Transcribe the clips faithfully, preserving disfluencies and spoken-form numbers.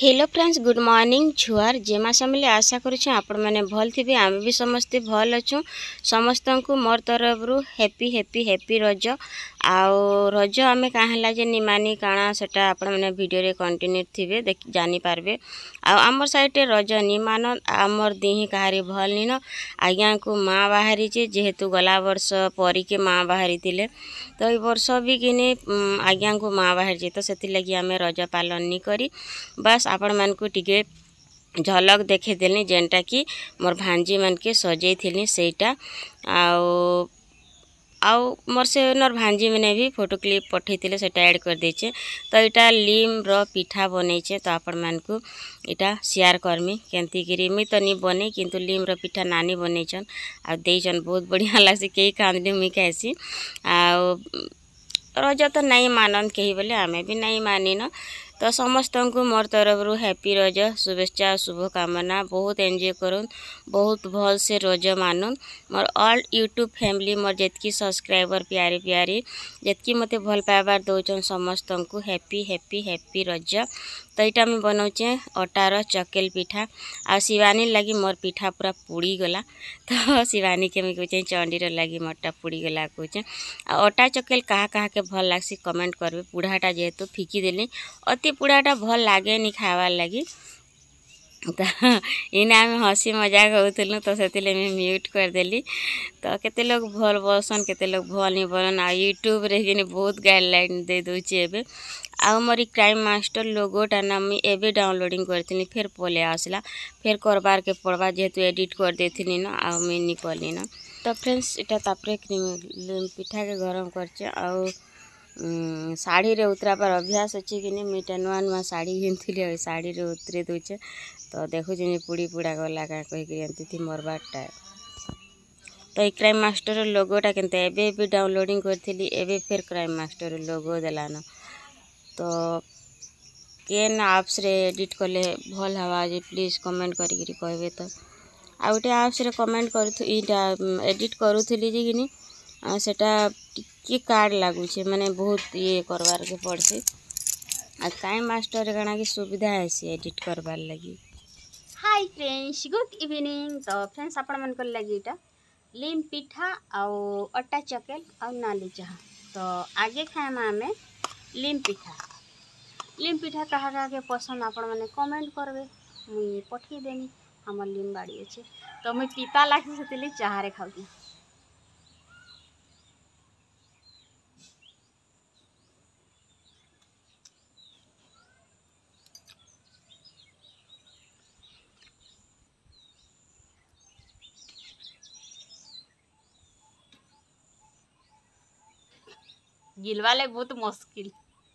Hello friends, good morning छुआर जेमा समले आशा करुँ आपण मैंने भल थे। आम भी समस्ते भल अच्छु। समस्त को मोर तरफ रु हैप्पी हैप्पी हैप्पी रज। आउ रज आम क्या जे निमानी काଣା सेटा आपण मैंने वीडियो रे कंटिन्यू थे देख जानी पारबे। आमर साइड रज निमान आमर दिही कहारी भल निन आज्ञा को माँ बाहरी जेहेतु गला वर्ष परी के माँ बाहरी थिले तो ये वर्ष भी किने आज्ञा को माँ बाहरी तो से लगी आम रज पालन नहीं करी बस आपण मान को टिके झलक देखेदेली जेनटा कि मोर भांजी मान के सजे थी सेटा आउ आउ मोर से नर भांजी मैंने भी फोटो क्लिप पठे से ऐड कर देचे। तो यहाँ लिम रो पिठा बनईचे तो आपण मान को इटा शेयर करमी केंती गिरी मुई तो नहीं बने किंतु लिम रो पिठा नानी बनईचन आ देचन बहुत बढ़िया लगसी कई खांदी मुई कहसी। आ रज तो नहीं मानन कही बोले आमे भी नहीं मानी न। तो समस्त को मोर तरफ रु हैप्पी रज शुभेच्छा शुभकामना। बहुत एंजॉय करूँ बहुत भल से रज मानुन मोर ऑल यूट्यूब फैमिली मोर जेतकी सब्सक्राइबर प्यारी प्यारी जेतकी मते भल पाइबार दौचन समस्त को हैप्पी हैप्पी हैप्पी रज। तो यहाँ मुझे बनाऊे अटार चकेल पिठा आ शिवानी लगी मोर पिठा पूरा पुड़ी गला तो शिवानी के मुझे कहे चंडीर लगी मोरटा पुड़ी गला कहे। अटा चकेल कहा कहा के भल लगसी कमेंट करबे। पुढ़ाटा जेहेतु फिकी देली अति पुढ़ाटा भल लगे नहीं खावार लगी तो इना आम हसी मजाक होलु तो से म्यूट करदेली। तो केते लोग भल बोलसन केते लोग भल नहीं बोलन आ यूट्यूब रे कि बहुत गाइडलाइन दे दूची एबे। आ मोरी क्राइम मास्टर लोगोटा ना मुई एबे डाउनलोडिंग करथिनी फिर पले आसला फिर करबार के पड़वा जेहेतु एडिट कर देथिनी ना आ मुई नहीं कली ना। तो फ्रेंड्स इटा तापरे पिठा के गरम करचे आउ साड़ी रे उतरा पर अभ्यास अच्छी कि नहीं मुझे नुआ नुआ साड़ी घिनी साड़ी रे उतरे दूचे तो देखु पुड़ी पुड़ा गला क्या कही थी मोरबारटा। तो क्राइम मास्टर लोगोटा केनते एबे भी डाउनलोडिंग करी एबे फिर क्राइम मास्टर लोगो देलान तो केन आप्स रे एडिट कले भल हवा जे प्लीज कमेंट करी कहबे। तो आ गोटे आप्स रे कमेंट करू एडिट करूली जे कि सेटा टिके कार्ड लगुचे माने बहुत ये करवार के पड़सी आ क्राइम मास्टर काना कि सुविधा है एडिट करवार लगी। Hi friends, good evening. तो फ्रेंड्स आपण मन कर लगी इटा लिम पिठा आउ अटा चकेल आउ नाली चाह। तो आगे खाएमा आमे लिम पिठा। लिम पिठा कहा कहा के पसंद आपण मैंने कमेंट करबे मुई पठे देनी हमर लिम बाड़ी अच्छे। तो मुई पीता लागी से चाह रे खाऊती। गिलवाले बहुत मुश्किल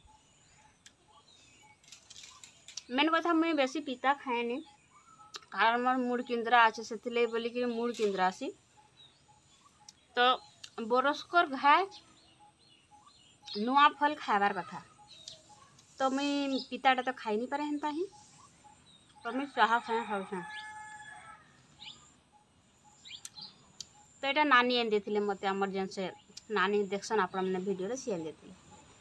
मेन कथा मुझे बेसी पिता खाएनी कारण मोर मुड़ किंद्रा अच्छे से बोली कि मुड़ किंद्रा सी तो बरस्कर घाए नुआ फल खाबार कथा तो मुई पिताटा तो खाई नहीं पारे हेन्ता ही तो मुई चाह खाए खाऊँ। तो यहाँ नानी एन देथिले मते आमर जेन से नानी देखसन आपण मैंने वीडियो रे शेयर देथिले।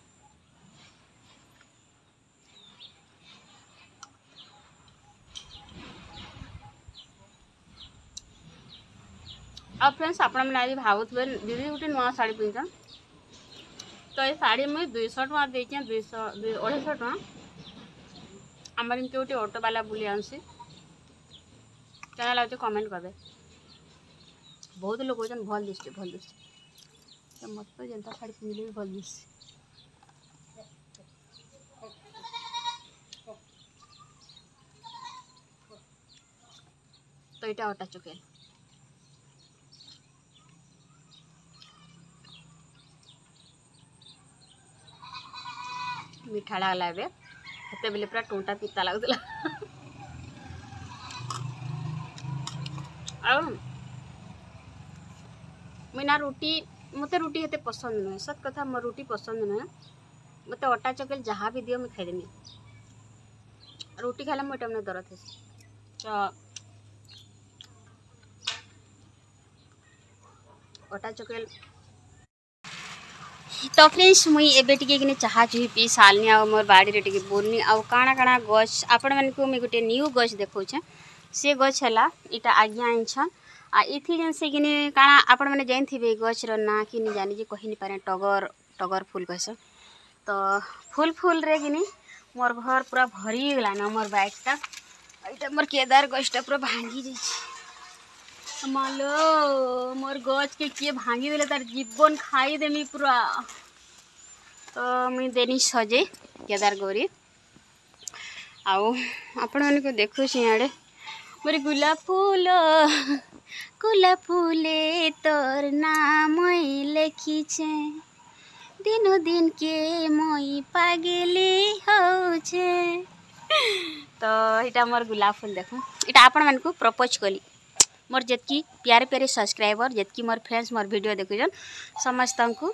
अब फ्रेंड्स आपण मैंने आज भावुत दीदी गोटे नुआ शाढ़ी पिंधन तो ये शाढ़ी मुझे दुई सौ टଙ୍କା देचे दुई सौ अढ़ाई सौ टଙ୍କା आमर इनके गोटे ऑटो वाला बुली आनसी क्या लगे कमेंट करबे। बहुत लोग कहते भल दिशे भल दिशे तो मत तो जनता शाढ़ी पिंधले भी भल दिशे। तो यहाँ अटा चकेल मीठा लगला ए हेते बेले पूरा टोंटा पिता लगुला मुई ना रुटी मते रुटी हेते पसंद नुहे सत कथा मोर रुटी पसंद नुहे मते अटा चकेल जहाँ भी दियो मैं खाईदेमी। रुटी खाला मोर टाइम दरद है तो अटा चकेल तो फ्रेंड्स मुई एबे टिके किने चाहा चुही पी सालनी आ मोर बाड़ी रे टिके बोलनी आ काଣା काଣା गछ आपण मन को मैं गोटे न्यू गछ देखौछे से गछ हला इटा आज्ञा आइछन आ इथि जन से किने काଣା आपण माने जान थिबे गछ रो ना कि नि जानि जे कहि नि पारे टगर टगर फूल कहस तो फूल फूल रे किने मोर घर पूरा भरी गेला न मोर बाइक ता इटा मोर केदार गछटा पूरा भांगी जाई मालो मोर गछ के किए भांगी देले तार जीवन खाई देमी पूरा तो मुई देनी सजे केदार गौरी आउ आपण मन को देखु छी आड़े मोर गुलाब फूल गुलाब फूले तोर नाम लिखी छे दिनो दिन के मोई पागली हो छे तो इटा मोर गुलाब फूल देखो इटा आपण मन को प्रपोज कली मोर जितकी प्यारे प्यारे सब्सक्राइबर जितकी मोर फ्रेंड्स मोर वीडियो देखुछन समस्त को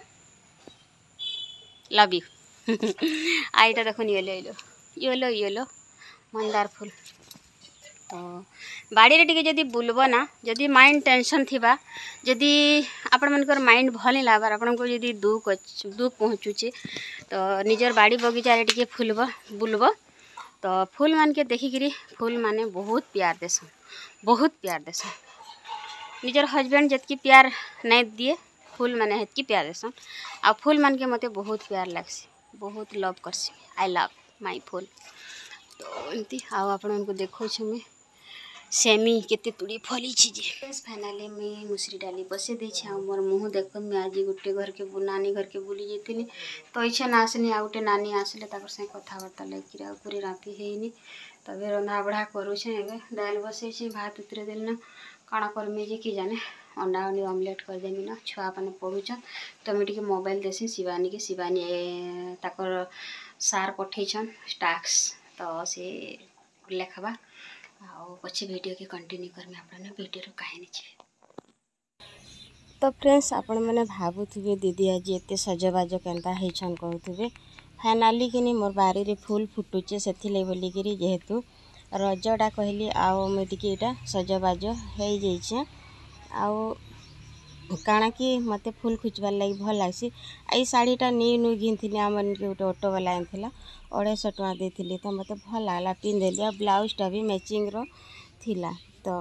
लव यू आईटा देखो येलो येलो येलो येलो मंदार फूल तो बाड़ी रे टिके जदी बुलबो ना जदी माइंड टेंशन थिबा जदी आपण मनकर माइंड भल नहीं लागबार आपण को जदी दुख दुख पहुँचुचे तो निजर बाड़ी बगीचा रे टिके फुलबो बुलबो तो फूल मान के देखिकी फूल माने बहुत प्यार देसन बहुत प्यार देसन निजर हस्बैंड जितकी प्यार नहीं दिए फूल माने हेतकी प्यार देसन आ फूल मान के मते बहुत प्यार लागसी बहुत लव करसी आई लव माय फूल तो एमती आ आपण को देखो छ मैं सेमी केते तुड़ी फली छी जे फाइनली मैं मुसरी डाली बसे दे छी मोर मुंह देखो मैं आज गुटे घर के नानी घर के बुली जेतिनी तो इच्छा ना आसनी आ गुटे नानी आसले ताकर से कथा वार्ता लेकिरा पूरी राती हेनी तबे रंधा बढ़ा करू छे एबे दाल बसे छी भात उतरे देल ना काना करमी जे की जाने अंडा अंडी ऑमलेट कर देमी ना छुआ पाने पढुछन तो मैं टिके मोबाइल देसी शिवानी के शिवानी ताकर सार पठेछन टास्क तो से लेखबा आ पछे वीडियो के कंटिन्यू करमे आपन वीडियो रो कहानी छे तो फ्रेंड्स आपण माने भाबुथिबे दीदी आज एते सजबाज केनता हेछन कहउथिबे फाइनली किनी मोर बारी रे फूल फुटुचे सेथिले बोली करी जेहेतु रजडा कहली आउ मैं टिके एटा सजबाज हे जैछे आउ काना कि मते फूल खुचबार लगी भल लागसी आई साड़ीटा नी नु घिनथिनी हमन के गोटे ऑटो वाला आनथिला अढ़ाई टका देथिली तो मते भल लागला पिन देलिया ब्लाउजटा भी मैचिंग रो थिला तो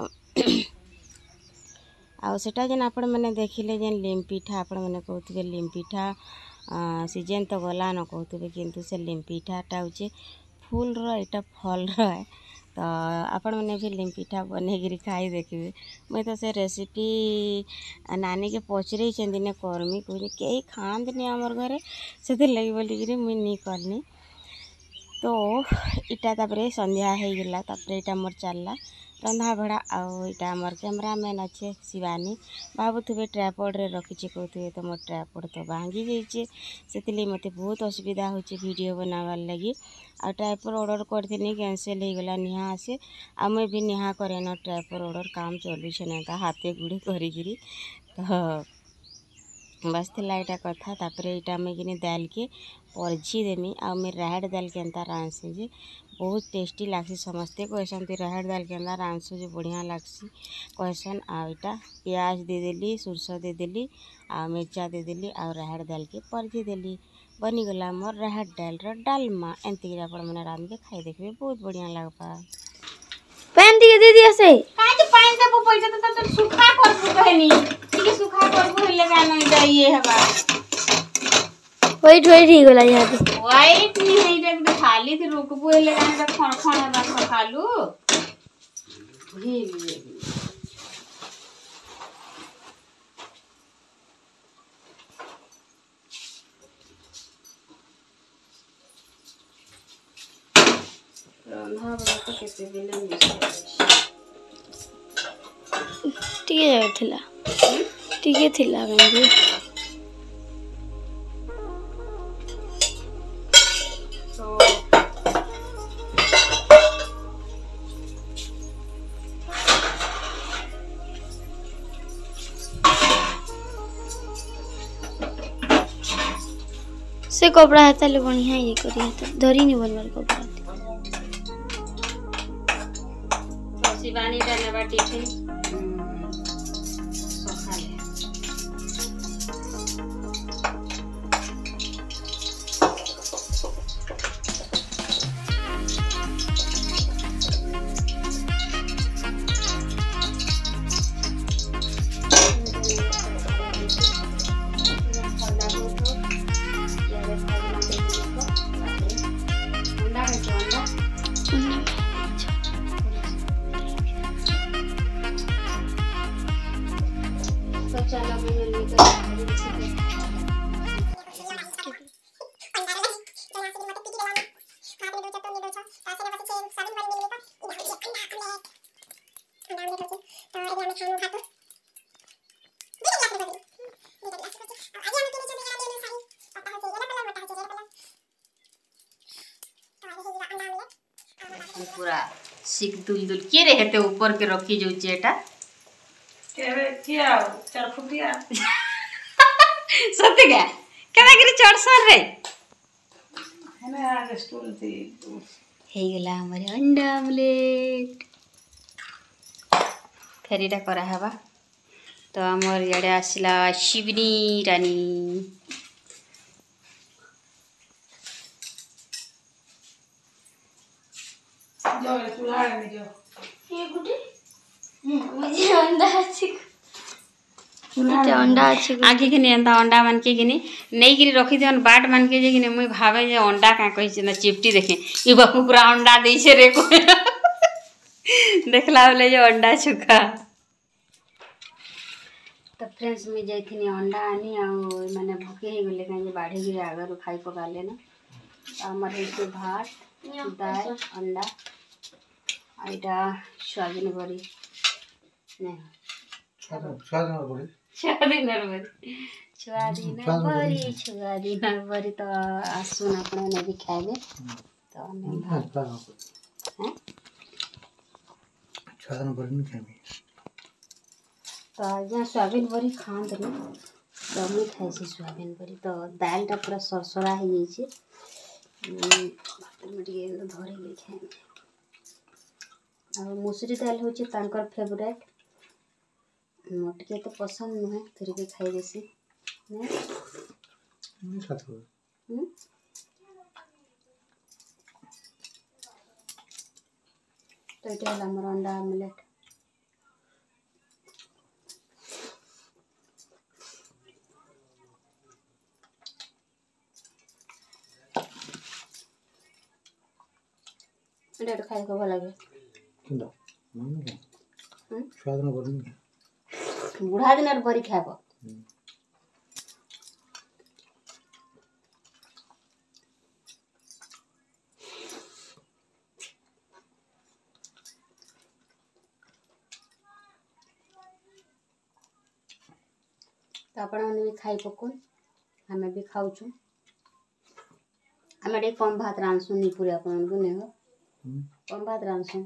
आउ सेटा जेन आपण माने देखिले जेन लिमपिठा आपण माने कहउथिबे लिमपिठा सीजन तो गला न कहउथिबे किंतु से लिमपिठाटा होचे फूल रो एटा फल रो है तो आपण मैंने भी लिमपिठा बनेगिरी खाई देखिए मैं तो से रेसिपी नानी के पचरे दिने करमी कह कई खाँदनी आमर घरे से लगी बोलिकी मुई नहीं करनी तो इटा तापरे संध्या हो गला तापरे इटा मोर चलला रंधा बड़ा आउ इटा आमर कैमरामैन अच्छे शिवानी भावुवे ट्राइपॉड रे रखी कहते तो मोर ट्राइपॉड तो भांगी जाइए से मत बहुत असुविधा होचे वीडियो बनावार लगी आ ट्राइपॉड ऑर्डर करथिनी कैंसिल हो गला निहा आसे आ मैं भी निहा करे न ट्राइपॉड ऑर्डर काम चलुछे ना ता हाथे गुड़े करी तो बस थिला एटा कथा तापरे एटा मैं किने दाल के परझी देमी आ मैं राहड़ दाल केनता रांधसी जे बहुत टेस्टी लागसी समस्ते कहसन ती राहड़ दाल केनता रांधसु जे बढ़िया लागसी कहसन आ एटा प्याज दे देली सुरस दे देली आ मिर्चा दे देली आ राहड़ दाल के परझी देली बनी गला मोर राहड़ दाल रो डालमा एंती आपण माने रांध के खाई देखबे बहुत बढ़िया लागबा पैन दिए दे दिया से काहे जे पैन देबो पैसा त त सुखा करबो कहनी ठीक सुखा करबो हेले गानो जाइए हबा वाइट वाइट ही गला यहाँ पे वाइट नहीं है देख खाली थी रुकबो हेले गानो त खण खण रस खालू हे रंधा बड़ा तो केते दिले टिके जाय थिला टिके थिला गंगे तो से कपड़ा है ताले बढ़िया ये करी है धरी नहीं बनवार कपड़ा तो शिवानी धन्यवाद टिफिन अंडा कैसे अंडा तो चलो मैंने लेकर पूरा सिक दुल दुल किए रे हेते ऊपर के रखी जो चेटा केवे किया चार फुटिया सत्य क्या केना गिरी चढ़सन रे हने आगे स्टूल थी हे गला हमर अंडा आमलेट फेरीटा करा हवा तो हमर याडे आसिला शिवनी रानी जो चूल्हा में जो ये गुडी मुझे अंडा अछि मुझे अंडा अछि आगे के एंता अंडा मान के गिनी नहीं गिरी रखी देन बाट मान के जे गिनी मुई भावे जे अंडा का कहि छै ना चिपटी देखे ई बापू पूरा अंडा दै छै रे को देखला बोले जे अंडा छुका तो फ्रेंड्स में जाइथिनी अंडा आनी आ माने भूखे हे गेले काहे जे बाढ़ी गिरे आगर खाई पकाले ना हमर हे से भात दाल अंडा आइटा सोयाबीन बड़ी नहीं स्वाद बड़ी सोयाबीन बड़ी सोयाबीन बड़ी सोयाबीन बड़ी तो आसुन अपने ने भी खाएबे तो हमें भात हैं स्वाद बड़ी नहीं खाएंगे तो आज सोयाबीन बड़ी खान दे तो मैं खाई से सोयाबीन बड़ी तो दाल टा पूरा सरसरा हो जाई छै भात में टिके धरे ले खाए और मुसरी दाल होची तांकर फेवरेट मोटके तो पसंद नुहे फिर भी खाई देसी ने नहीं खाते हम्म तो ये वाला हमर अंडा आमलेट एटा तो खाई को भल लागे किंदा मन नहीं हम्म स्वाद बड़ी नहीं बुढ़ा दिन बरी खाब तो आपण भी खाई पकुन हमें भी खाऊचु हमें कम भात रांधसु नहीं पूरे अपन को नहीं हो कम भात रांधसु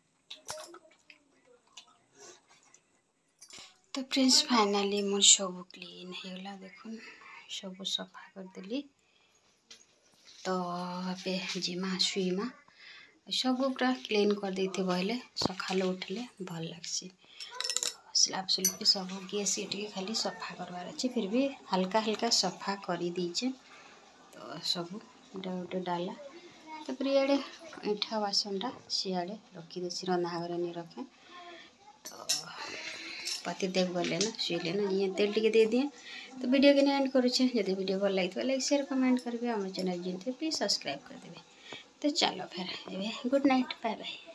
तो फ्रेंड्स फाइनाली मोर सब क्लीन होगा देखुन सब सफा कर देली तो अबे जिमा शुईमा सब पूरा क्लीन कर देते बहले सकाल उठले भल लगसी स्लाब स्लूब के सब गैस टे खाली सफा करवार अच्छे फिर भी हल्का हल्का सफा कर दीचे तो सब गोटे गोटे डाला तो इे ईठा बासनटा सियाड़े रखीदेसी रंधा घर नहीं रखे तो पति देव गले ना शुले ना ये तेल टिके दे दिए तो वीडियो के एंड करुचे जब वीडियो भल लगे लाइक शेयर कमेंट करेंगे आम चैनल जिनते प्लीज सब्सक्राइब कर देवे तो चलो फिर गुड नाइट बाय बाय।